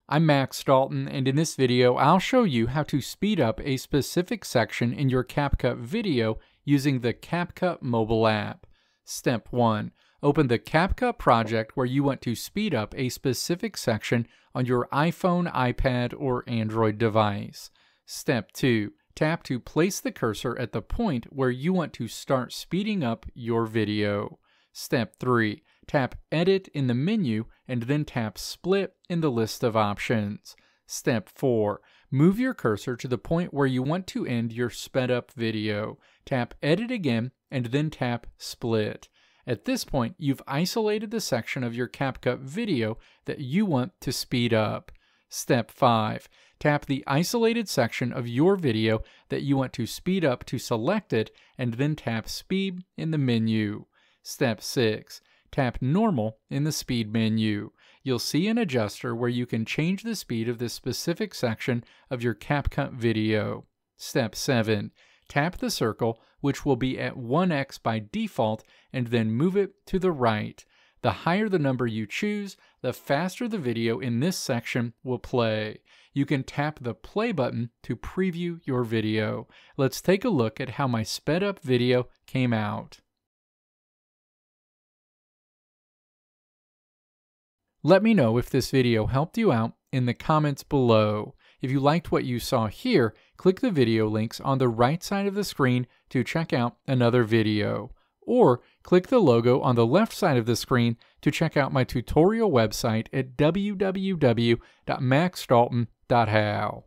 I'm Max Dalton, and in this video I'll show you how to speed up a specific section in your CapCut video using the CapCut mobile app. Step 1. Open the CapCut project where you want to speed up a specific section on your iPhone, iPad, or Android device. Step 2. Tap to place the cursor at the point where you want to start speeding up your video. Step 3. Tap Edit in the menu and then tap Split in the list of options. Step 4. Move your cursor to the point where you want to end your sped up video. Tap Edit again and then tap Split. At this point, you've isolated the section of your CapCut video that you want to speed up. Step 5. Tap the isolated section of your video that you want to speed up to select it and then tap Speed in the menu. Step 6. Tap Normal in the Speed menu. You'll see an adjuster where you can change the speed of this specific section of your CapCut video. Step 7. Tap the circle, which will be at 1x by default, and then move it to the right. The higher the number you choose, the faster the video in this section will play. You can tap the play button to preview your video. Let's take a look at how my sped up video came out. Let me know if this video helped you out in the comments below. If you liked what you saw here, click the video links on the right side of the screen to check out another video. Or click the logo on the left side of the screen to check out my tutorial website at www.maxdalton.how.